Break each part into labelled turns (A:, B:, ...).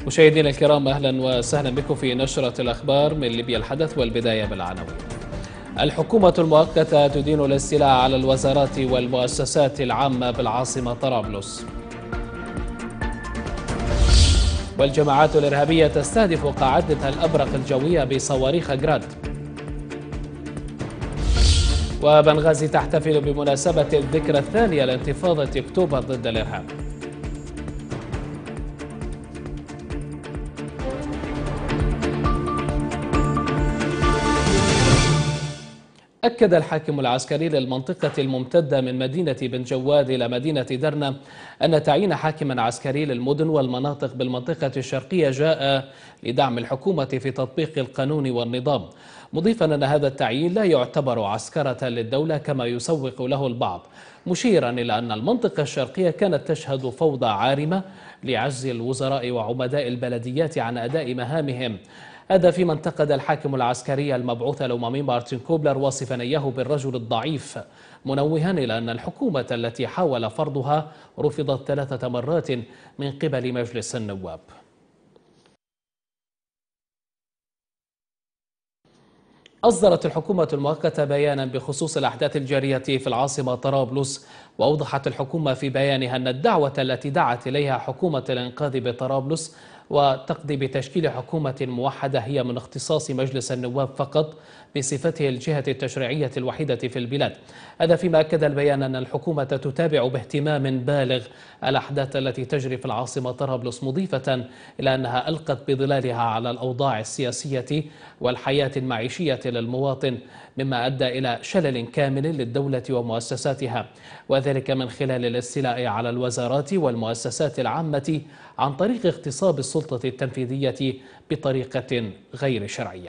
A: مشاهدينا الكرام، أهلا وسهلا بكم في نشرة الأخبار من ليبيا الحدث، والبداية بالعناوين. الحكومة المؤقتة تدين الاستيلاء على الوزارات والمؤسسات العامة بالعاصمة طرابلس. والجماعات الإرهابية تستهدف قاعدتها الأبرق الجوية بصواريخ جراد. وبنغازي تحتفل بمناسبة الذكرى الثانية لانتفاضة أكتوبر ضد الإرهاب. أكد الحاكم العسكري للمنطقة الممتدة من مدينة بن جواد إلى مدينة درنا أن تعيين حاكم عسكري للمدن والمناطق بالمنطقة الشرقية جاء لدعم الحكومة في تطبيق القانون والنظام، مضيفا أن هذا التعيين لا يعتبر عسكرة للدولة كما يسوق له البعض، مشيرا إلى أن المنطقة الشرقية كانت تشهد فوضى عارمة لعجز الوزراء وعمداء البلديات عن أداء مهامهم. هذا فيما انتقد الحاكم العسكري المبعوث الأممي مارتن كوبلر واصفا إياه بالرجل الضعيف، منوها إلى أن الحكومة التي حاول فرضها رفضت 3 مرات من قبل مجلس النواب. أصدرت الحكومة المؤقتة بيانا بخصوص الأحداث الجارية في العاصمة طرابلس، وأوضحت الحكومة في بيانها أن الدعوة التي دعت إليها حكومة الإنقاذ بطرابلس وتقضي بتشكيل حكومة موحدة هي من اختصاص مجلس النواب فقط بصفته الجهة التشريعية الوحيدة في البلاد. هذا فيما أكد البيان أن الحكومة تتابع باهتمام بالغ الأحداث التي تجري في العاصمة طرابلس، مضيفة إلى أنها ألقت بظلالها على الأوضاع السياسية والحياة المعيشية للمواطن، مما أدى إلى شلل كامل للدولة ومؤسساتها، وذلك من خلال الاستيلاء على الوزارات والمؤسسات العامة عن طريق اغتصاب السلطة التنفيذية بطريقة غير شرعية.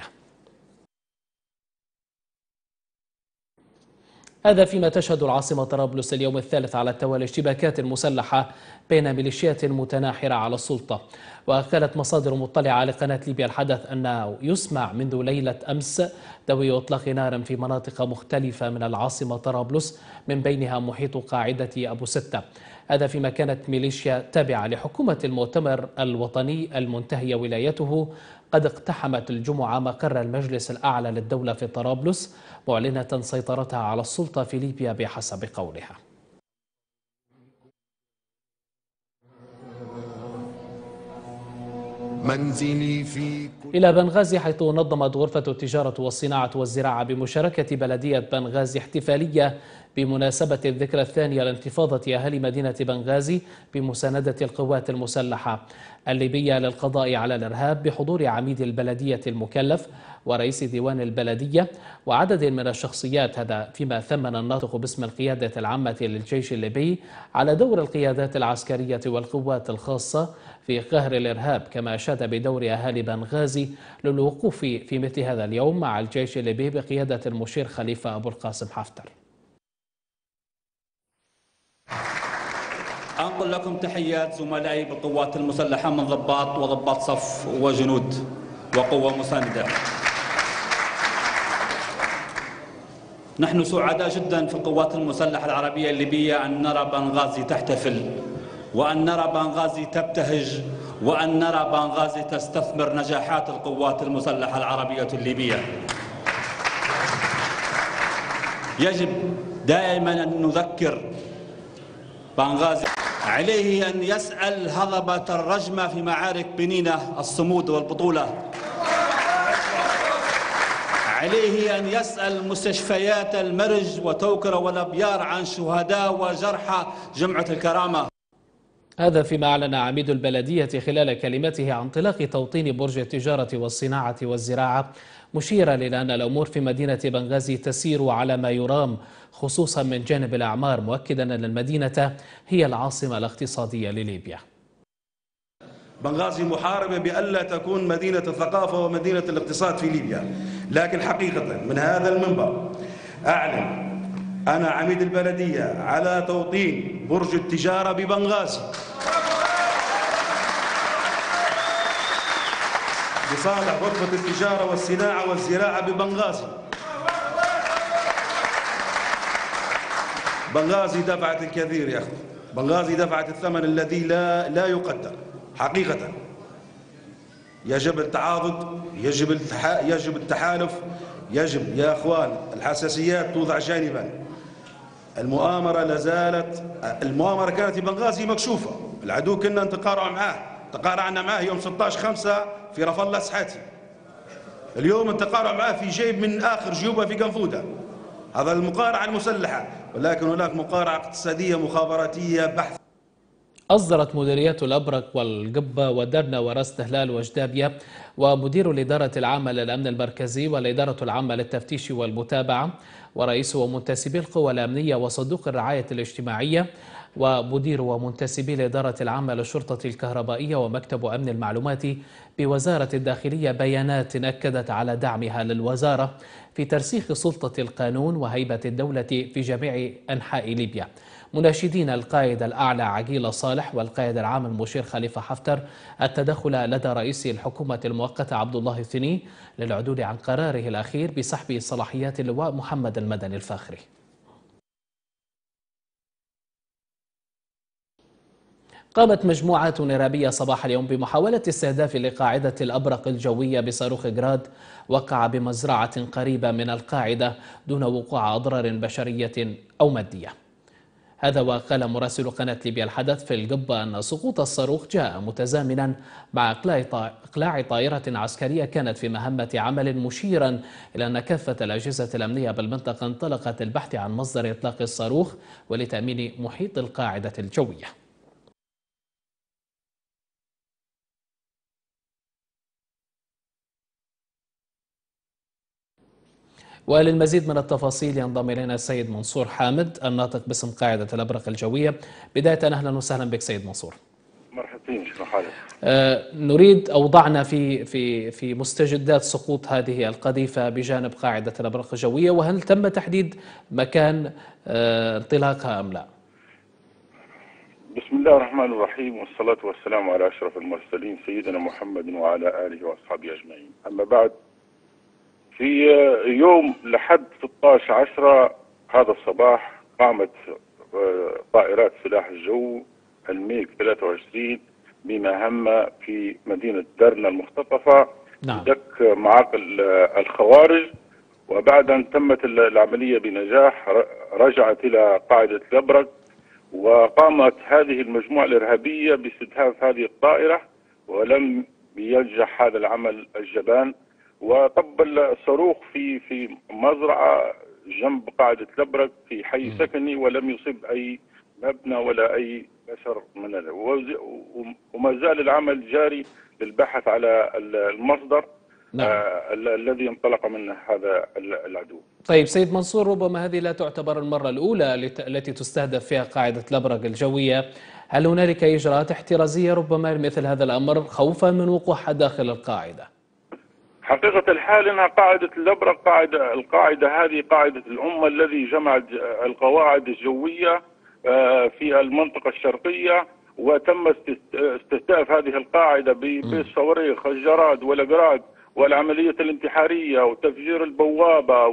A: هذا فيما تشهد العاصمة طرابلس اليوم الثالث على التوالي اشتباكات مسلحة بين ميليشيات متناحرة على السلطة. وقالت مصادر مطلعة لقناة ليبيا الحدث أنه يسمع منذ ليلة أمس دوي إطلاق نار في مناطق مختلفة من العاصمة طرابلس، من بينها محيط قاعدة أبو ستة. هذا فيما كانت ميليشيا تابعة لحكومة المؤتمر الوطني المنتهية ولايته قد اقتحمت الجمعة مقر المجلس الأعلى للدولة في طرابلس، معلنة سيطرتها على السلطة في ليبيا بحسب قولها. منزلي في إلى بنغازي، حيث نظمت غرفة التجارة والصناعة والزراعة بمشاركة بلدية بنغازي احتفالية بمناسبة الذكرى الثانية لانتفاضة أهالي مدينة بنغازي بمساندة القوات المسلحة الليبية للقضاء على الإرهاب، بحضور عميد البلدية المكلف ورئيس ديوان البلدية وعدد من الشخصيات. هذا فيما ثمن الناطق باسم القيادة العامة للجيش الليبي على دور القيادات العسكرية والقوات الخاصة في قهر الإرهاب، كما أشاد بدور أهالي بنغازي للوقوف في مثل هذا اليوم مع الجيش الليبي بقيادة المشير خليفة أبو القاسم حفتر.
B: أنقل لكم تحيات زملائي بالقوات المسلحة من ضباط وضباط صف وجنود وقوة مساندة. نحن سعداء جدا في القوات المسلحة العربية الليبية أن نرى بنغازي تحتفل، وأن نرى بنغازي تبتهج، وأن نرى بنغازي تستثمر نجاحات القوات المسلحة العربية الليبية. يجب دائما أن نذكر بنغازي عليه أن يسأل هضبة الرجمة في معارك بنينة الصمود والبطولة، عليه أن يسأل مستشفيات المرج وتوكرة والأبيار عن شهداء وجرحى جمعة الكرامة.
A: هذا فيما أعلن عميد البلدية خلال كلمته عن انطلاق توطين برج التجارة والصناعة والزراعة، مشيرا إلى أن الأمور في مدينة بنغازي تسير على ما يرام خصوصا من جانب الأعمار، مؤكدا أن المدينة هي العاصمة الاقتصادية لليبيا.
C: بنغازي محاربة بألا تكون مدينة الثقافة ومدينة الاقتصاد في ليبيا، لكن حقيقة من هذا المنبر أعلن أنا عميد البلدية على توطين برج التجارة ببنغازي لصالح غرفة التجارة والصناعة والزراعة ببنغازي. بنغازي دفعت الكثير يا أخي، بنغازي دفعت الثمن الذي لا يقدر حقيقة. يجب التعاضد، يجب التحالف، يجب يا أخوان الحساسيات توضع جانبا. المؤامرة كانت في بنغازي مكشوفة، العدو كنا تقارعنا معاه يوم 16/5 في رفح الله سحاتي. اليوم التقارع معاه في جيب من آخر جيوبه في قنفودة. هذا المقارعة المسلحة، ولكن هناك مقارعة اقتصادية مخابراتية بحث.
A: أصدرت مديرية الأبرق والقبة ودرنا وراس تهلال وجدابية ومدير الإدارة العامة للأمن المركزي والإدارة العامة للتفتيش والمتابعة ورئيس ومنتسبي القوى الأمنية وصندوق الرعاية الاجتماعية ومدير ومنتسبي الإدارة العامة للشرطة الكهربائية ومكتب أمن المعلومات بوزارة الداخلية بيانات أكدت على دعمها للوزارة في ترسيخ سلطة القانون وهيبة الدولة في جميع أنحاء ليبيا، مناشدين القائد الأعلى عقيل صالح والقائد العام المشير خليفة حفتر التدخل لدى رئيس الحكومة المؤقتة عبد الله الثني للعدول عن قراره الأخير بسحب صلاحيات اللواء محمد المدني الفاخري. قامت مجموعات إرهابية صباح اليوم بمحاولة استهداف لقاعدة الأبرق الجوية بصاروخ جراد وقع بمزرعة قريبة من القاعدة دون وقوع أضرار بشرية أو مادية. هذا وقال مراسل قناة ليبيا الحدث في القبة أن سقوط الصاروخ جاء متزامنا مع إقلاع طائرة عسكرية كانت في مهمة عمل، مشيرا إلى أن كافة الأجهزة الأمنية بالمنطقة انطلقت للبحث عن مصدر إطلاق الصاروخ ولتأمين محيط القاعدة الجوية. وللمزيد من التفاصيل ينضم إلينا السيد منصور حامد الناطق باسم قاعدة الأبرق الجوية. بداية أهلا وسهلا بك سيد منصور.
D: مرحبتين، شنو حالك؟
A: نريد أوضعنا في مستجدات سقوط هذه القذيفة بجانب قاعدة الأبرق الجوية، وهل تم تحديد مكان انطلاقها أم لا؟
D: بسم الله الرحمن الرحيم، والصلاة والسلام على أشرف المرسلين سيدنا محمد وعلى آله وأصحابه أجمعين. أما بعد، في يوم لحد 16/10 هذا الصباح قامت طائرات سلاح الجو الميج 23 بمهمة في مدينة درنا المختطفة بدك معاقل الخوارج، وبعد أن تمت العملية بنجاح رجعت إلى قاعدة الأبرق، وقامت هذه المجموعة الإرهابية باستهداف هذه الطائرة ولم ينجح هذا العمل الجبان، وطب الصاروخ في مزرعة جنب قاعدة الأبرق في حي سكني ولم يصب أي مبنى ولا أي بشر من هذا، وما زال العمل جاري للبحث على المصدر الذي انطلق منه هذا العدو.
A: طيب سيد منصور، ربما هذه لا تعتبر المرة الأولى التي تستهدف فيها قاعدة الأبرق الجوية، هل هنالك إجراءات احترازية ربما لمثل هذا الأمر خوفا من وقوعها داخل القاعدة؟
D: حقيقة الحال أنها قاعدة الأبرق القاعدة هذه قاعدة الأمة الذي جمعت القواعد الجوية في المنطقة الشرقية، وتم استهداف هذه القاعدة بالصواريخ الجراد والأجراد والعملية الانتحارية وتفجير البوابة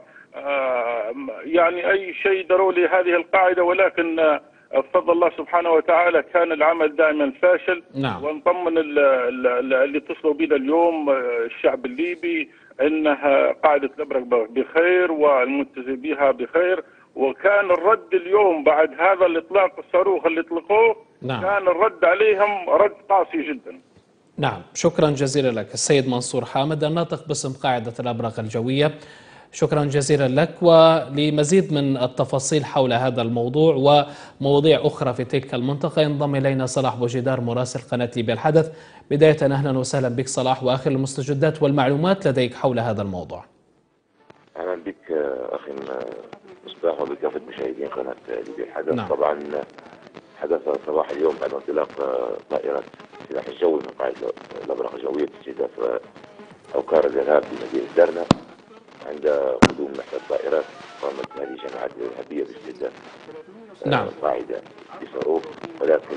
D: يعني أي شيء ضروري لهذه القاعدة، ولكن بفضل الله سبحانه وتعالى كان العمل دائما فاشل. ونطمن اللي اتصلوا بنا اليوم الشعب الليبي انها قاعدة الأبرق بخير والمنتسب بها بخير، وكان الرد اليوم بعد هذا الاطلاق الصاروخ اللي اطلقوه كان الرد عليهم رد قاسي جدا.
A: نعم، شكرا جزيلا لك السيد منصور حامد الناطق باسم قاعدة الأبرق الجوية، شكرا جزيلا لك. ولمزيد من التفاصيل حول هذا الموضوع ومواضيع أخرى في تلك المنطقة ينضم إلينا صلاح بوجدار مراسل قناة ليبيا الحدث. بداية أهلا وسهلا بك صلاح، وآخر المستجدات والمعلومات لديك حول هذا الموضوع.
E: أهلا بك أخي مصباح وبكافة مشاهدين قناة ليبيا الحدث. طبعا حدث صباح اليوم بعد انطلاق طائرة السلاح الجوي من قاعدة الأبرق الجوية باستهداف أوكار الإرهاب في مدينة درنا. عند قدوم إحدى الطائرات قامت هذه الجماعات الإرهابية باستهداف القاعدة بصاروخ، ولكن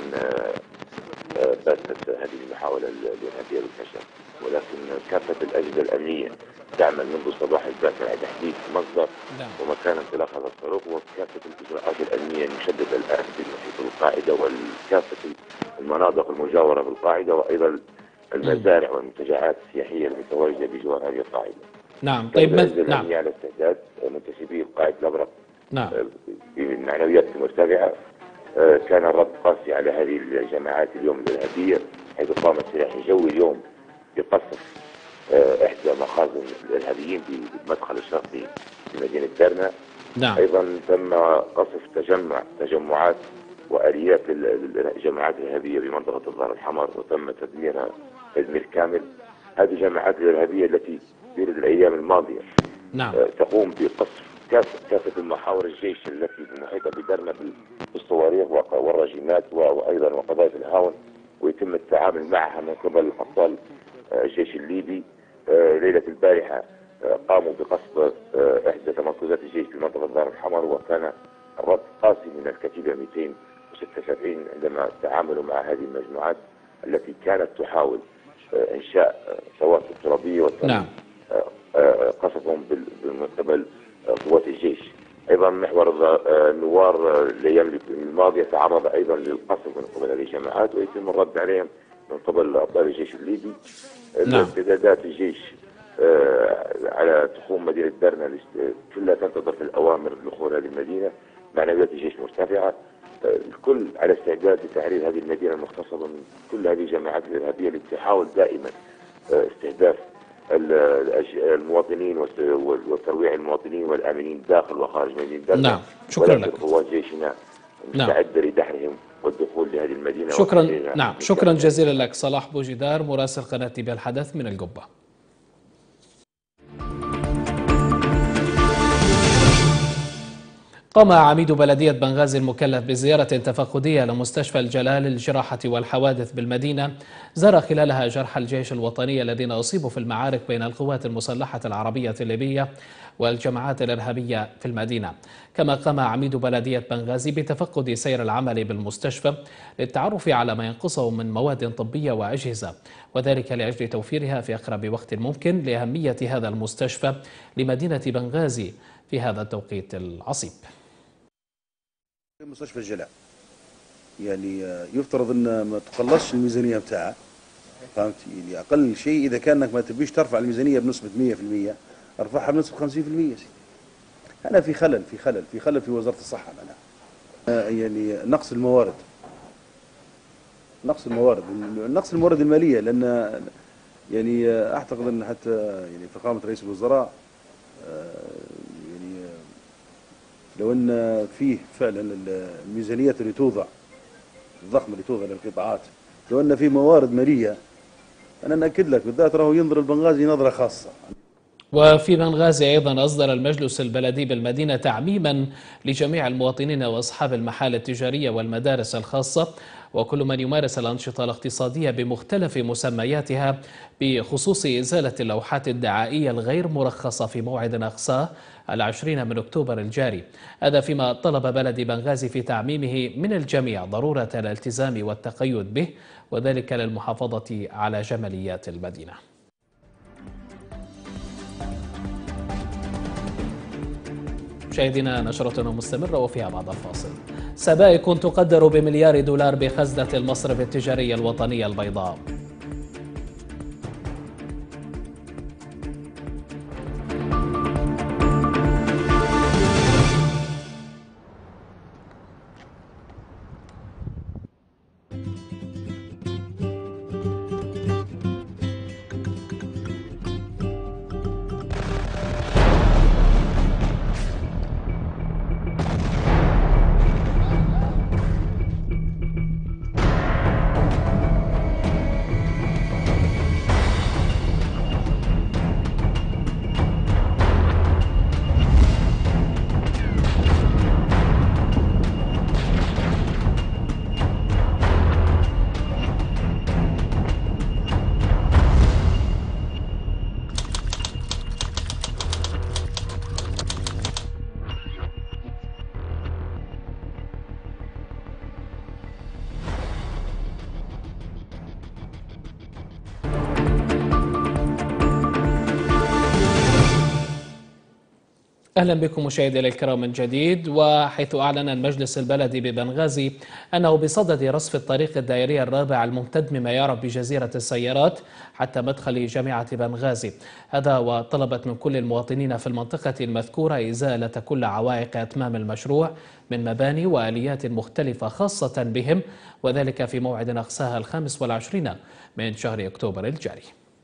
E: باتت هذه المحاولة الإرهابية بالفشل، ولكن كافة الأجهزة الأمنية تعمل منذ الصباح الباكر على تحديد مصدر ومكان انطلاق هذا الصاروخ، وكافة الإجراءات الأمنية المشددة الآن في محيط القاعدة وكافة المناطق المجاورة بالقاعدة، وأيضا المزارع والمنتجعات السياحية المتواجدة بجوار هذه القاعدة.
A: نعم. طيب
E: نعم. على استعداد منتسبي قاعدة الأبرق
A: نعم
E: بمعنويات مرتفعة. كان الرد قاسي على هذه الجماعات اليوم الإرهابية، حيث قام السلاح الجوي اليوم بقصف إحدى مخازن الإرهابيين بالمدخل الشرقي في مدينة درنا.
A: نعم.
E: أيضا تم قصف تجمعات وآليات الجماعات الإرهابية بمنطقة الظهر الحمر، وتم تدميرها تدمير كامل. هذه الجماعات الإرهابية التي في الأيام الماضية
A: نعم
E: تقوم بقصف كافة المحاور الجيش التي محيطة بدرنا بالصواريخ والرجيمات وأيضا وقذائف الهاون، ويتم التعامل معها من قبل أبطال الجيش الليبي. ليلة البارحة قاموا بقصف إحدى تمركزات الجيش في منطقة الظهر الحمر، وكان الرد قاسي من الكتيبة 276 عندما تعاملوا مع هذه المجموعات التي كانت تحاول إنشاء ثوابت ترابية، وتم
A: نعم
E: قصفهم من قبل قوات الجيش. أيضا محور النوار الأيام الماضية تعرض أيضا للقصف من قبل هذه الجماعات، ويتم الرد عليهم من قبل أبطال الجيش الليبي. استعدادات الجيش على تخوم مدينة درنا كلها تنتظر في الأوامر لدخول هذه المدينة. معنويات الجيش مرتفعة، الكل على استعداد لتحرير هذه المدينة المغتصبة من كل هذه الجماعات الإرهابية التي تحاول دائما استهداف المواطنين وترويع المواطنين والآمنين داخل وخارج مدينة درنا.
A: نعم شكرا لك.
E: قوات جيشنا مستعدة لدحرهم والدخول لهذه المدينة.
A: شكرا. نعم شكرا جزيلا لك صلاح بوجدار مراسل قناة تيبي الحدث من القبة. قام عميد بلدية بنغازي المكلف بزيارة تفقدية لمستشفى الجلال للجراحة والحوادث بالمدينة، زار خلالها جرحى الجيش الوطني الذين أصيبوا في المعارك بين القوات المسلحة العربية الليبية والجماعات الإرهابية في المدينة. كما قام عميد بلدية بنغازي بتفقد سير العمل بالمستشفى للتعرف على ما ينقصه من مواد طبية وأجهزة، وذلك لأجل توفيرها في أقرب وقت ممكن لأهمية هذا المستشفى لمدينة بنغازي في هذا التوقيت العصيب.
C: مستشفى الجلاء يعني يفترض ان ما تقلصش الميزانيه بتاعها، فهمت؟ يعني اقل شيء اذا كانك ما تبيش ترفع الميزانيه بنسبه 100% ارفعها بنسبه 50%. انا في خلل في وزاره الصحه. انا يعني نقص الموارد الماليه، لان يعني اعتقد ان حتى يعني فخامه رئيس الوزراء يعني لو ان فيه فعلا الميزانيات اللي توضع الضخمه اللي توضع للقطاعات، لو ان في موارد ماليه انا ناكد لك بالذات راهو ينظر البنغازي نظره خاصه.
A: وفي بنغازي أيضا أصدر المجلس البلدي بالمدينة تعميما لجميع المواطنين وأصحاب المحال التجارية والمدارس الخاصة وكل من يمارس الأنشطة الاقتصادية بمختلف مسمياتها بخصوص إزالة اللوحات الدعائية الغير مرخصة في موعد أقصاه 20 من أكتوبر الجاري. هذا فيما طلب بلد بنغازي في تعميمه من الجميع ضرورة الالتزام والتقيد به، وذلك للمحافظة على جماليات المدينة. مشاهدينا نشرتنا مستمرة وفيها بعد الفاصل. سبائك تقدر بمليار دولار بخزنة المصرف التجاري الوطني البيضاء. أهلا بكم مشاهدينا الكرام من جديد. وحيث أعلن المجلس البلدي ببنغازي أنه بصدد رصف الطريق الدائري الرابع الممتد مما يعرف بجزيرة السيارات حتى مدخل جامعة بنغازي، هذا وطلبت من كل المواطنين في المنطقة المذكورة إزالة كل عوائق إتمام المشروع من مباني وآليات مختلفة خاصة بهم، وذلك في موعد أقصاها 25 من شهر أكتوبر الجاري.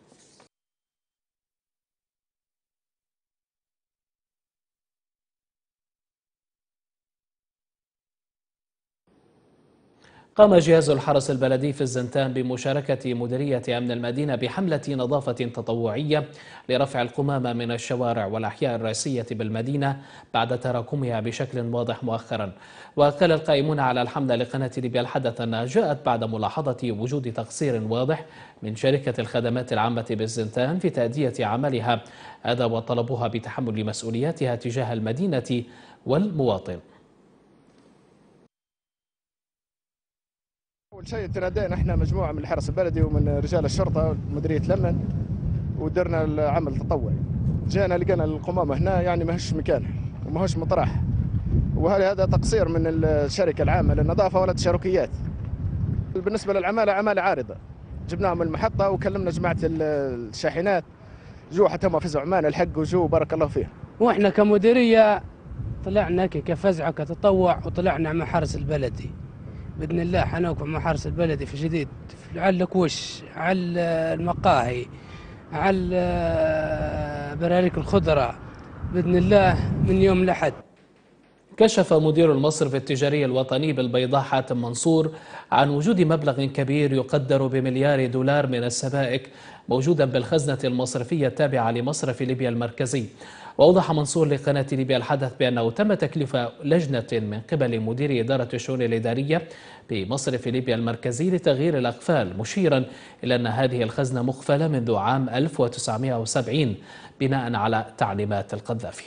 A: قام جهاز الحرس البلدي في الزنتان بمشاركة مديرية أمن المدينة بحملة نظافة تطوعية لرفع القمامة من الشوارع والأحياء الرئيسية بالمدينة بعد تراكمها بشكل واضح مؤخرا. وقال القائمون على الحملة لقناة ليبيا الحدث أنها جاءت بعد ملاحظة وجود تقصير واضح من شركة الخدمات العامة بالزنتان في تأدية عملها، هذا وطلبوها بتحمل مسؤولياتها تجاه المدينة والمواطن.
F: أول شيء تنادينا احنا مجموعة من الحرس البلدي ومن رجال الشرطة ومديرية الأمن ودرنا العمل تطوعي. جينا لقينا القمامة هنا يعني ماهوش مكانها وماهوش مطرح، وهذا تقصير من الشركة العامة للنظافة ولا تشاركيات. بالنسبة للعمالة عمالة عارضة، جبناهم من المحطة وكلمنا جماعة الشاحنات جو حتى ما فزعوا معنا الحق وجو بارك الله فيهم.
G: واحنا كمديرية طلعنا كفزعة كتطوع وطلعنا مع حرس البلدي بإذن الله، حنوقف مع حرس البلدي في جديد على الكوش، على المقاهي، على براريك الخضرة بإذن الله من يوم الأحد.
A: كشف مدير المصرف التجاري الوطني بالبيضاء حاتم منصور عن وجود مبلغ كبير يقدر بمليار دولار من السبائك موجودا بالخزنة المصرفية التابعة لمصرف ليبيا المركزي. وأوضح منصور لقناة ليبيا الحدث بأنه تم تكليف لجنة من قبل مدير إدارة الشؤون الإدارية بمصرف ليبيا المركزي لتغيير الأقفال، مشيرا إلى أن هذه الخزنة مقفلة منذ عام 1970 بناء على تعليمات القذافي.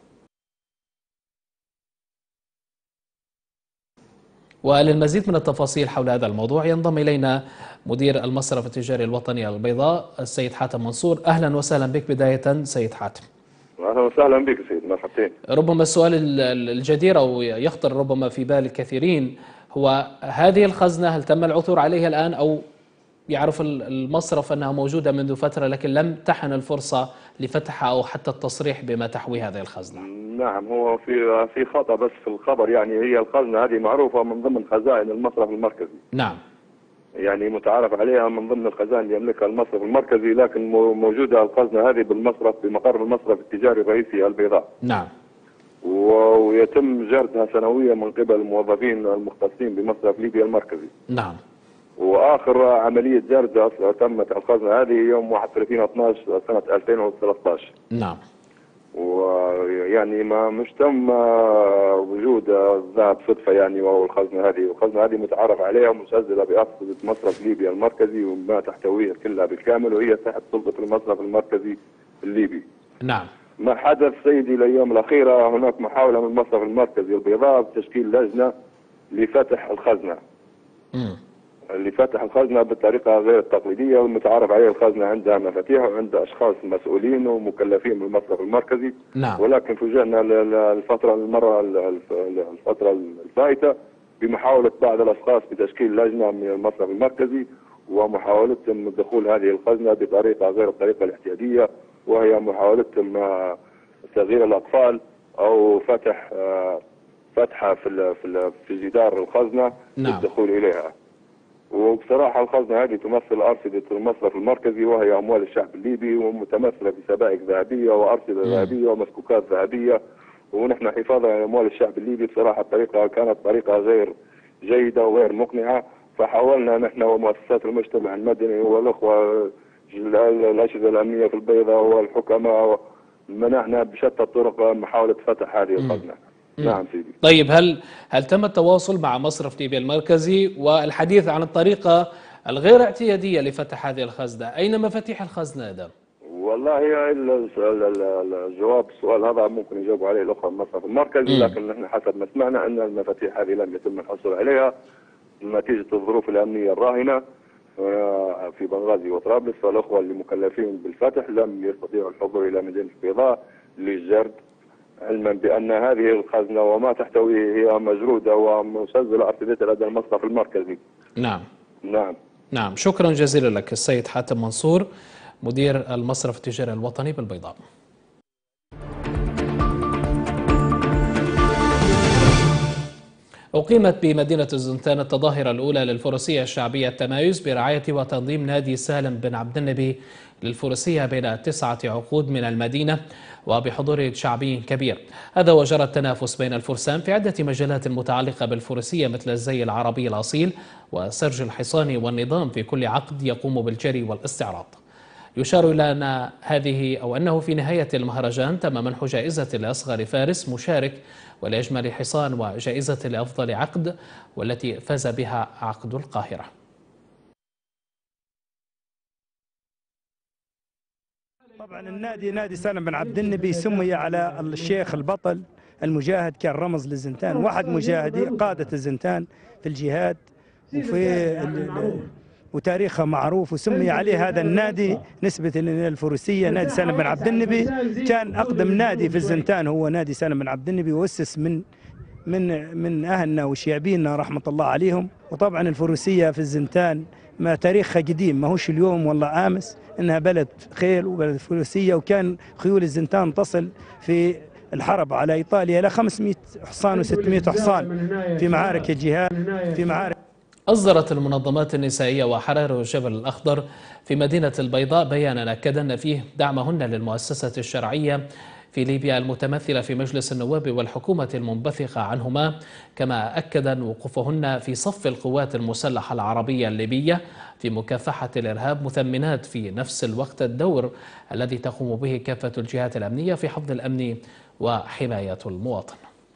A: وللمزيد من التفاصيل حول هذا الموضوع ينضم إلينا مدير المصرف التجاري الوطني البيضاء السيد حاتم منصور. أهلا وسهلا بك بداية سيد حاتم.
D: اهلا وسهلا بك سيد، مرحبتين.
A: ربما السؤال الجدير أو يخطر ربما في بال الكثيرين هو هذه الخزنة هل تم العثور عليها الآن، أو يعرف المصرف أنها موجودة منذ فترة لكن لم تحن الفرصة لفتحها أو حتى التصريح بما تحوي هذه الخزنة؟
D: نعم، هو في خطأ بس في الخبر. يعني هي الخزنة هذه معروفة من ضمن خزائن المصرف المركزي.
A: نعم،
D: يعني متعارف عليها من ضمن الخزائن اللي يملكها المصرف المركزي، لكن موجودة الخزنة هذه بالمصرف بمقر المصرف التجاري الرئيسي البيضاء.
A: نعم.
D: ويتم جردها سنويا من قبل الموظفين المختصين بمصرف ليبيا المركزي.
A: نعم.
D: واخر عمليه جرد تمت الخزنه هذه يوم 31/12 سنه 2013.
A: نعم.
D: ويعني ما مش تم وجود الذهب صدفه يعني، وهو الخزنه هذه متعارف عليها ومسجله بأرصدة مصرف ليبيا المركزي وما تحتويها كلها بالكامل، وهي تحت سلطه المصرف المركزي الليبي.
A: نعم.
D: ما حدث سيدي الايام الاخيره هناك محاوله من المصرف المركزي البيضاء بتشكيل لجنه لفتح الخزنه. لفتح الخزنة بالطريقة غير التقليدية والمتعارف عليه. الخزنة عندها مفاتيح وعندها أشخاص مسؤولين ومكلفين بالمصرف المركزي.
A: نعم.
D: ولكن فوجئنا الفترة الفائتة بمحاولة بعض الأشخاص بتشكيل لجنة من المصرف المركزي ومحاولتهم دخول هذه الخزنة بطريقة غير الطريقة الاعتيادية، وهي محاولتهم تغيير الأقفال أو فتحة في جدار الخزنة.
A: نعم.
D: للدخول إليها. وبصراحة الخزنة هذه تمثل أرصدة المصرف المركزي، وهي أموال الشعب الليبي، ومتمثلة بسبائك ذهبية وأرصدة ذهبية ومسكوكات ذهبية. ونحن حفاظا على أموال الشعب الليبي بصراحة الطريقة كانت طريقة غير جيدة وغير مقنعة، فحاولنا نحن ومؤسسات المجتمع المدني والأخوة الأجهزة الأمنية في البيضاء والحكماء منعنا بشتى الطرق محاولة فتح هذه الخزنة. نعم سيدي.
A: طيب هل تم التواصل مع مصرف ليبيا المركزي والحديث عن الطريقة الغير اعتيادية لفتح هذه الخزنة؟ أين مفاتيح الخزنة هذا؟
D: والله الجواب السؤال هذا ممكن يجاوبوا عليه الأخوة المصرف المركزي، لكن نحن حسب ما سمعنا أن المفاتيح هذه لم يتم الحصول عليها نتيجة الظروف الأمنية الراهنة في بنغازي وطرابلس، فالأخوة اللي مكلفين بالفتح لم يستطيعوا الحضور إلى مدينة البيضاء للجرد
H: علما بأن هذه الخزنة وما تحتويه هي مجرودة ومسجلة أرصدة لدى المصرف المركزي.
A: نعم، شكرا جزيلا لك السيد حاتم منصور مدير المصرف التجاري الوطني بالبيضاء. أقيمت بمدينة الزنتان التظاهرة الأولى للفروسية الشعبية التمايز برعاية وتنظيم نادي سالم بن عبد النبي للفروسية بين 9 عقود من المدينة وبحضور شعبي كبير. هذا وجرى التنافس بين الفرسان في عدة مجالات متعلقة بالفروسية مثل الزي العربي الأصيل وسرج الحصان والنظام في كل عقد يقوم بالجري والاستعراض. يشار إلى أنه في نهاية المهرجان تم منح جائزة لأصغر فارس مشارك ولأجمل حصان وجائزة لأفضل عقد والتي فاز بها عقد القاهرة.
I: طبعا النادي نادي سالم بن عبد النبي سمي على الشيخ البطل المجاهد، كان رمز للزنتان، واحد مجاهدي قادة الزنتان في الجهاد وتاريخه معروف، وسمي عليه هذا النادي نسبة للفروسية. نادي سالم بن عبد النبي كان أقدم نادي في الزنتان، هو نادي سالم بن عبد النبي، وأسس من أهلنا وشيابينا رحمة الله عليهم. وطبعا الفروسية في الزنتان ما تاريخها قديم، ما هوش اليوم والله آمس، إنها بلد خيل وبلد فروسية، وكان خيول الزنتان تصل في الحرب على إيطاليا إلى 500 حصان و600 حصان في معارك الجهاد في معارك.
A: أصدرت المنظمات النسائية وحرائر الجبل الأخضر في مدينة البيضاء بيانا أكدن فيه دعمهن للمؤسسة الشرعية في ليبيا المتمثلة في مجلس النواب والحكومة المنبثقة عنهما، كما أكد وقوفهن في صف القوات المسلحة العربية الليبية في مكافحة الإرهاب، مثمنات في نفس الوقت الدور الذي تقوم به كافة الجهات الأمنية في حفظ الأمن وحماية المواطن.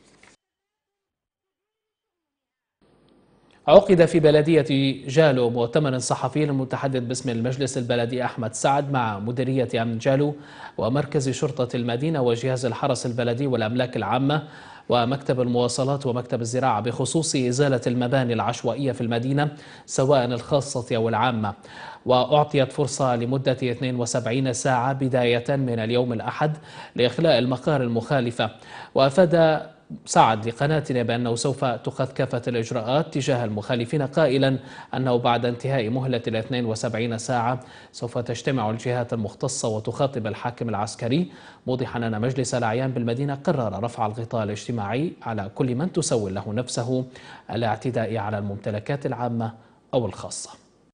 A: عقد في بلدية جالو مؤتمر صحفي للمتحدث باسم المجلس البلدي أحمد سعد مع مديرية أمن جالو ومركز شرطة المدينة وجهاز الحرس البلدي والأملاك العامة ومكتب المواصلات ومكتب الزراعة بخصوص إزالة المباني العشوائية في المدينة سواء الخاصة أو العامة. وأعطيت فرصة لمدة 72 ساعة بداية من اليوم الأحد لإخلاء المقار المخالفة. وأفاد سعد لقناتنا بأنه سوف تؤخذ كافة الإجراءات تجاه المخالفين، قائلا أنه بعد انتهاء مهلة 72 ساعة سوف تجتمع الجهات المختصة وتخاطب الحاكم العسكري، موضحا أن مجلس الأعيان بالمدينة قرر رفع الغطاء الاجتماعي على كل من تسول له نفسه الاعتداء على الممتلكات العامة أو الخاصة.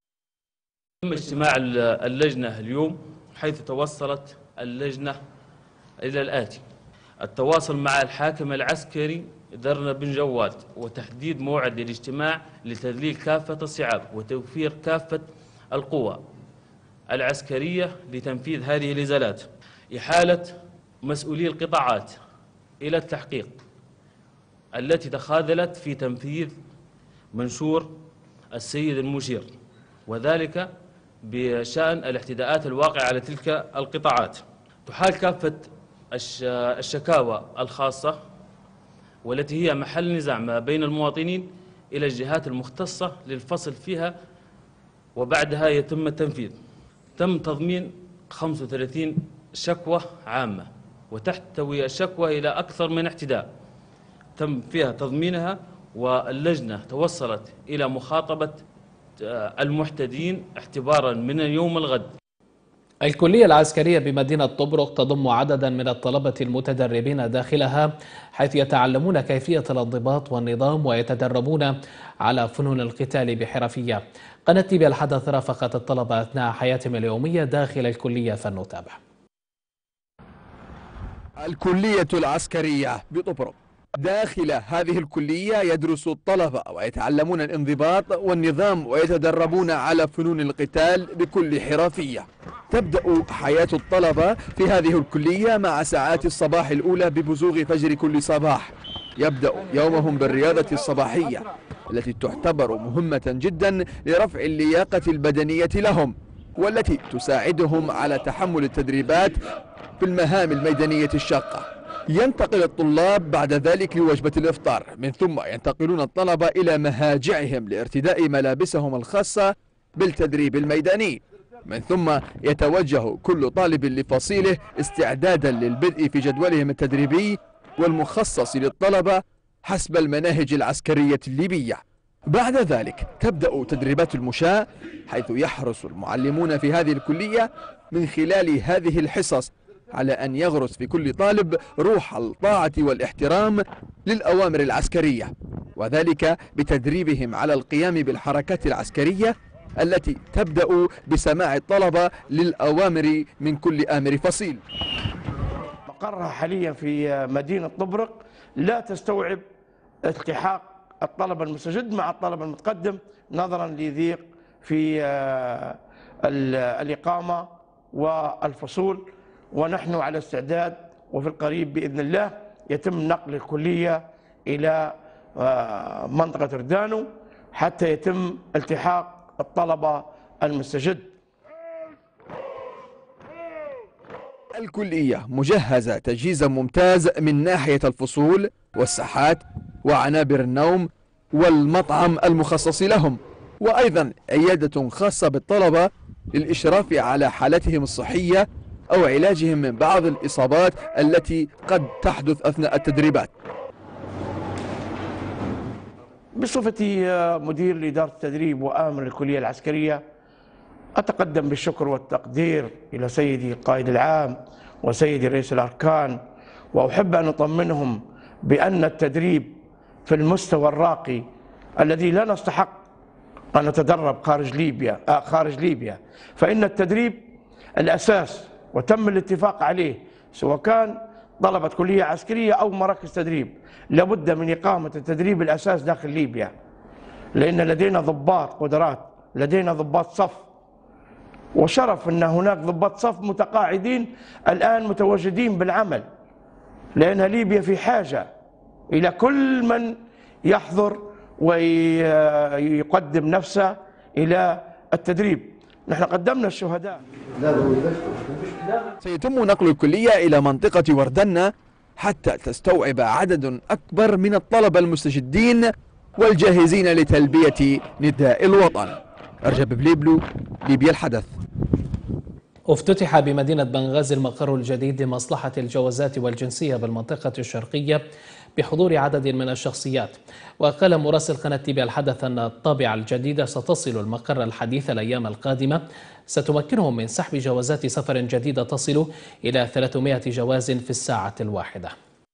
J: تم اجتماع اللجنة اليوم، حيث توصلت اللجنة إلى الآتي: التواصل مع الحاكم العسكري درنا بن جواد وتحديد موعد للاجتماع لتذليل كافة الصعاب وتوفير كافة القوى العسكرية لتنفيذ هذه الإزالات، إحالة مسؤولي القطاعات إلى التحقيق التي تخاذلت في تنفيذ منشور السيد المشير، وذلك بشأن الاعتداءات الواقعة على تلك القطاعات. تحال كافة الشكاوى الخاصة والتي هي محل نزاع ما بين المواطنين إلى الجهات المختصة للفصل فيها، وبعدها يتم التنفيذ. تم تضمين 35 شكوى عامة، وتحتوي الشكوى إلى أكثر من اعتداء تم فيها تضمينها، واللجنة توصلت إلى مخاطبة المحتدين اعتبارا من يوم الغد.
A: الكلية العسكرية بمدينة طبرق تضم عددا من الطلبة المتدربين داخلها، حيث يتعلمون كيفية الانضباط والنظام ويتدربون على فنون القتال بحرفية. قناة ليبيا الحدث رافقت الطلبة أثناء حياتهم اليومية داخل الكلية، فلنتابع.
K: الكلية العسكرية بطبرق. داخل هذه الكلية يدرس الطلبة ويتعلمون الانضباط والنظام ويتدربون على فنون القتال بكل حرفية. تبدأ حياة الطلبة في هذه الكلية مع ساعات الصباح الأولى ببزوغ فجر كل صباح. يبدأ يومهم بالرياضة الصباحية التي تعتبر مهمة جدا لرفع اللياقة البدنية لهم، والتي تساعدهم على تحمل التدريبات في المهام الميدانية الشاقة. ينتقل الطلاب بعد ذلك لوجبة الإفطار، من ثم ينتقلون الطلبة إلى مهاجعهم لارتداء ملابسهم الخاصة بالتدريب الميداني، من ثم يتوجه كل طالب لفصيله استعدادا للبدء في جدولهم التدريبي والمخصص للطلبة حسب المناهج العسكرية الليبية. بعد ذلك تبدأ تدريبات المشاة، حيث يحرص المعلمون في هذه الكلية من خلال هذه الحصص على أن يغرس في كل طالب روح الطاعة والاحترام للأوامر العسكرية، وذلك بتدريبهم على القيام بالحركات العسكرية التي تبدأ بسماع الطلبة للأوامر من كل آمر فصيل.
L: مقرها حاليا في مدينة طبرق، لا تستوعب التحاق الطلبة المستجد مع الطلبة المتقدم نظرا لضيق في الإقامة والفصول، ونحن على استعداد، وفي القريب بإذن الله يتم نقل الكلية إلى منطقة ردانو حتى يتم التحاق الطلبة المستجد.
K: الكلية مجهزة تجهيزا ممتاز من ناحية الفصول والساحات وعنابر النوم والمطعم المخصص لهم، وأيضا عيادة خاصة بالطلبة للإشراف على حالتهم الصحية أو علاجهم من بعض الإصابات التي قد تحدث أثناء التدريبات.
L: بصفتي مدير لإدارة التدريب وآمر الكلية العسكرية، أتقدم بالشكر والتقدير إلى سيدي القائد العام وسيدي رئيس الأركان، وأحب أن أطمنهم بأن التدريب في المستوى الراقي الذي لا نستحق أن نتدرب خارج ليبيا، فإن التدريب الأساس وتم الاتفاق عليه، سواء كان طلبة كلية عسكرية أو مراكز تدريب، لابد من إقامة التدريب الأساس داخل ليبيا، لأن لدينا ضباط قدرات، لدينا ضباط صف، وشرف أن هناك ضباط صف متقاعدين الآن متواجدين بالعمل، لأن ليبيا في حاجة إلى كل من يحضر ويقدم نفسه إلى التدريب. نحن قدمنا الشهداء.
K: سيتم نقل الكلية إلى منطقة وردنة حتى تستوعب عدد أكبر من الطلبة المستجدين والجاهزين لتلبية نداء الوطن. أرجب بليبلو، ليبيا الحدث.
A: افتتح بمدينة بنغازي المقر الجديد لمصلحة الجوازات والجنسية بالمنطقة الشرقية بحضور عدد من الشخصيات. وقال مراسل قناة ليبيا الحدث أن الطابعة الجديدة ستصل المقر الحديث الأيام القادمة، ستمكنهم من سحب جوازات سفر جديدة تصل إلى 300 جواز في الساعة الواحدة.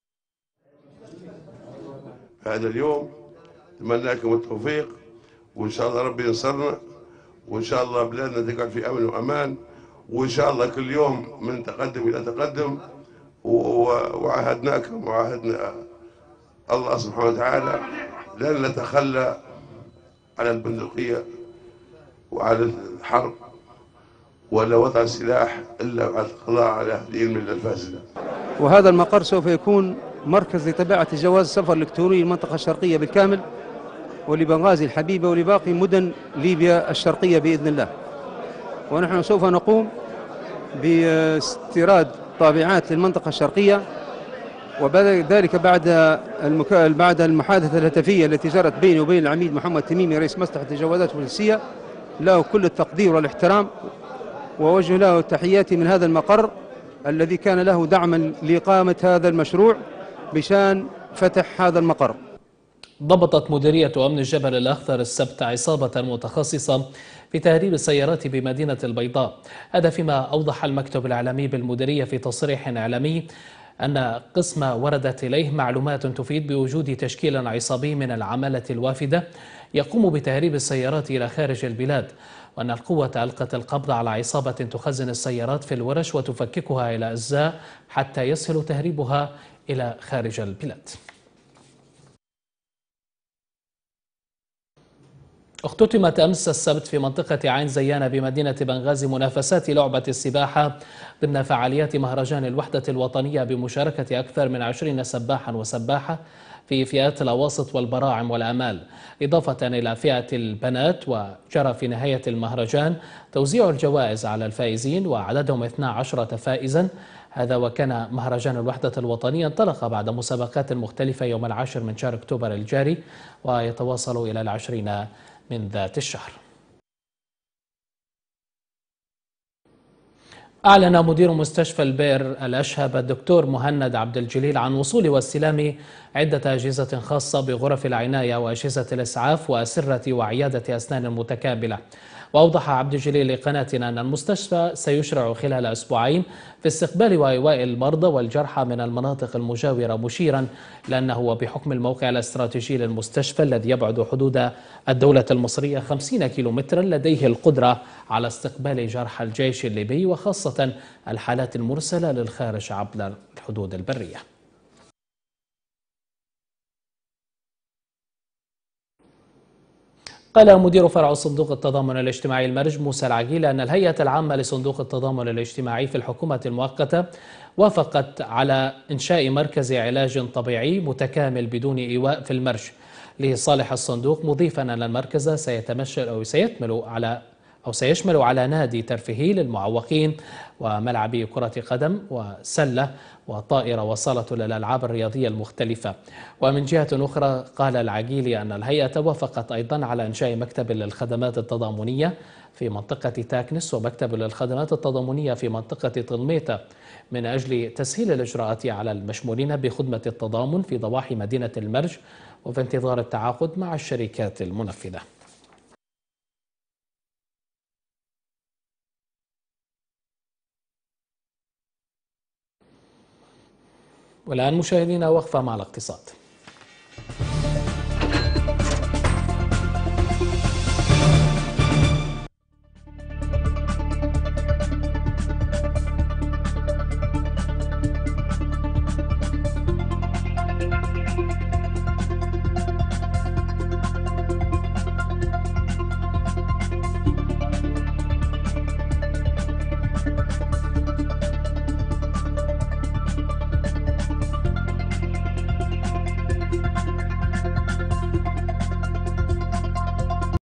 M: هذا اليوم أتمنى لكم التوفيق، وإن شاء الله ربي ينصرنا، وإن شاء الله بلادنا تقعد في أمن وأمان، وإن شاء الله كل يوم من تقدم إلى تقدم. وعاهدناكم وعاهدنا الله سبحانه وتعالى لن نتخلى عن البندقية وعن الحرب ولا وضع السلاح إلا بعد القضاء على هذه الملة الفاسدة.
N: وهذا المقر سوف يكون مركز لطباعة جواز السفر الإلكتروني للمنطقة الشرقية بالكامل، ولبنغازي الحبيبة ولباقي مدن ليبيا الشرقية بإذن الله. ونحن سوف نقوم باستيراد طابعات للمنطقة الشرقية، وذلك بعد المحادثة الهاتفية التي جرت بيني وبين العميد محمد تميمي رئيس مصلحة الجوازات والجنسية، له كل التقدير والاحترام، ووجه له تحياتي من هذا المقر الذي كان له دعما لإقامة هذا المشروع بشان فتح هذا المقر.
A: ضبطت مديرية أمن الجبل الأخضر السبت عصابة متخصصة في تهريب السيارات بمدينة البيضاء. هذا فيما أوضح المكتب الإعلامي بالمديرية في تصريح إعلامي أن قسم وردت إليه معلومات تفيد بوجود تشكيل عصابي من العمالة الوافدة يقوم بتهريب السيارات إلى خارج البلاد، وأن القوة ألقت القبض على عصابة تخزن السيارات في الورش وتفككها إلى أجزاء حتى يسهل تهريبها إلى خارج البلاد. اختتمت أمس السبت في منطقة عين زيانة بمدينة بنغازي منافسات لعبة السباحة ضمن فعاليات مهرجان الوحدة الوطنية بمشاركة أكثر من 20 سباحا وسباحة في فئات الأواسط والبراعم والآمال، إضافة إلى فئة البنات. وجرى في نهاية المهرجان توزيع الجوائز على الفائزين وعددهم 12 فائزا. هذا وكان مهرجان الوحدة الوطنية انطلق بعد مسابقات مختلفة يوم 10 من شهر أكتوبر الجاري، ويتواصل إلى 20 من ذات الشهر. أعلن مدير مستشفى البئر الأشهب الدكتور مهند عبد الجليل عن وصول واستلام عدة أجهزة خاصة بغرف العناية وأجهزة الإسعاف وأسرة وعيادة أسنان متكاملة. وأوضح عبد الجليل لقناتنا أن المستشفى سيشرع خلال أسبوعين في استقبال وإيواء المرضى والجرحى من المناطق المجاورة، مشيرا لأنه وبحكم الموقع الاستراتيجي للمستشفى الذي يبعد حدود الدولة المصرية 50 كيلومترا لديه القدرة على استقبال جرحى الجيش الليبي وخاصة الحالات المرسلة للخارج عبر الحدود البرية. قال مدير فرع صندوق التضامن الاجتماعي المرج موسى العقيلي أن الهيئة العامة لصندوق التضامن الاجتماعي في الحكومة المؤقتة وافقت على إنشاء مركز علاج طبيعي متكامل بدون إيواء في المرج لصالح الصندوق، مضيفا أن المركز سيشمل على نادي ترفيهي للمعوقين وملعب كرة قدم وسلة وطائرة وصالة للألعاب الرياضية المختلفة. ومن جهة أخرى قال العقيلي أن الهيئة وافقت أيضا على إنشاء مكتب للخدمات التضامنية في منطقة تاكنس ومكتب للخدمات التضامنية في منطقة طلميطة من أجل تسهيل الإجراءات على المشمولين بخدمة التضامن في ضواحي مدينة المرج وفي انتظار التعاقد مع الشركات المنفذة. والآن مشاهدينا وقفة مع الاقتصاد.